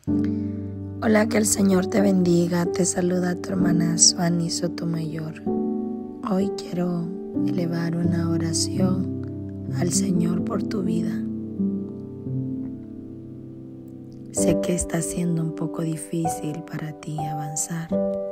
Hola, que el Señor te bendiga. Te saluda tu hermana Suani Sotomayor. Hoy quiero elevar una oración al Señor por tu vida. Sé que está siendo un poco difícil para ti avanzar.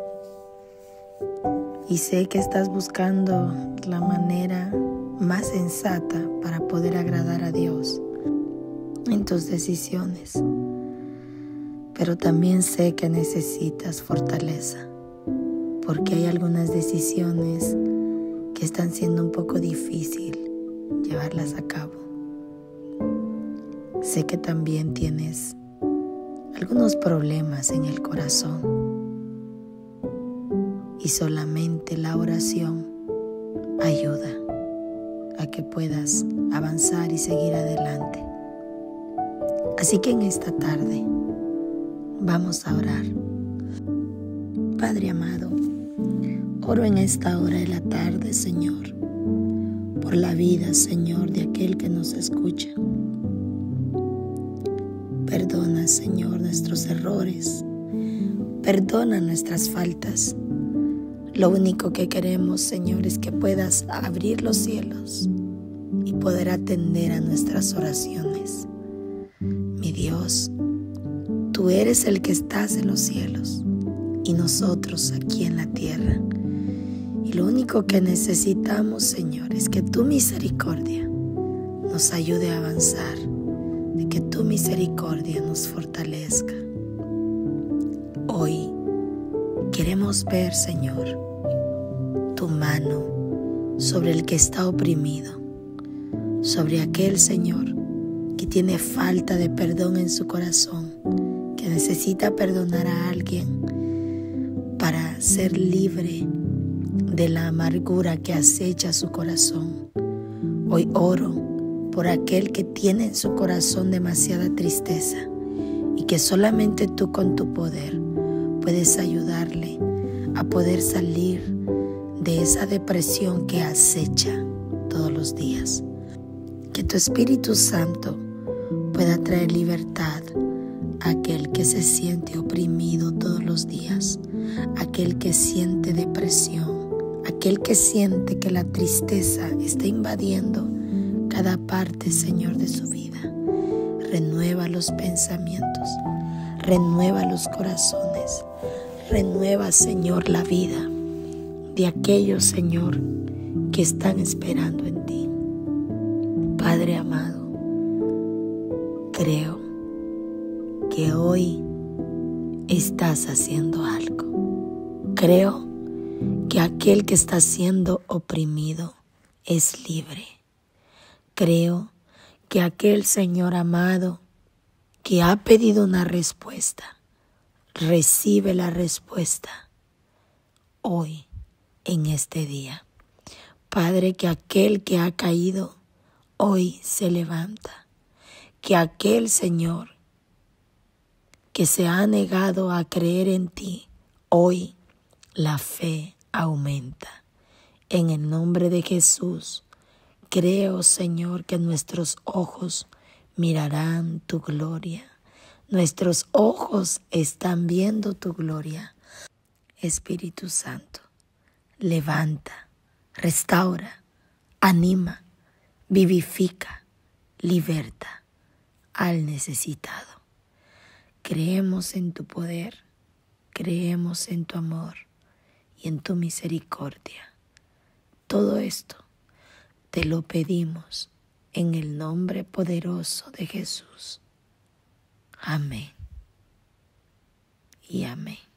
Y sé que estás buscando la manera más sensata para poder agradar a Dios en tus decisiones. Pero también sé que necesitas fortaleza, porque hay algunas decisiones que están siendo un poco difícil llevarlas a cabo. Sé que también tienes algunos problemas en el corazón y solamente la oración ayuda a que puedas avanzar y seguir adelante. Así que en esta tarde vamos a orar. Padre amado, oro en esta hora de la tarde, Señor, por la vida, Señor, de aquel que nos escucha. Perdona, Señor, nuestros errores. Perdona nuestras faltas. Lo único que queremos, Señor, es que puedas abrir los cielos y poder atender a nuestras oraciones. Mi Dios, Tú eres el que estás en los cielos y nosotros aquí en la tierra. Y lo único que necesitamos, Señor, es que tu misericordia nos ayude a avanzar, de que tu misericordia nos fortalezca. Hoy queremos ver, Señor, tu mano sobre el que está oprimido, sobre aquel, Señor, que tiene falta de perdón en su corazón, que necesita perdonar a alguien para ser libre de la amargura que acecha su corazón. Hoy oro por aquel que tiene en su corazón demasiada tristeza y que solamente tú con tu poder puedes ayudarle a poder salir de esa depresión que acecha todos los días. Que tu Espíritu Santo pueda traer libertad a aquel que se siente oprimido todos los días, aquel que siente depresión, aquel que siente que la tristeza está invadiendo cada parte, Señor, de su vida. Renueva los pensamientos, renueva los corazones, renueva, Señor, la vida de aquellos, Señor, que están esperando en ti. Padre amado, creo que hoy estás haciendo algo. Creo que aquel que está siendo oprimido es libre. Creo que aquel Señor amado que ha pedido una respuesta, recibe la respuesta hoy, en este día. Padre, que aquel que ha caído hoy se levanta. Que aquel, Señor, que se ha negado a creer en ti, hoy la fe aumenta. En el nombre de Jesús, creo, Señor, que nuestros ojos mirarán tu gloria. Nuestros ojos están viendo tu gloria. Espíritu Santo, levanta, restaura, anima, vivifica, liberta al necesitado. Creemos en tu poder, creemos en tu amor y en tu misericordia. Todo esto te lo pedimos en el nombre poderoso de Jesús. Amén y amén.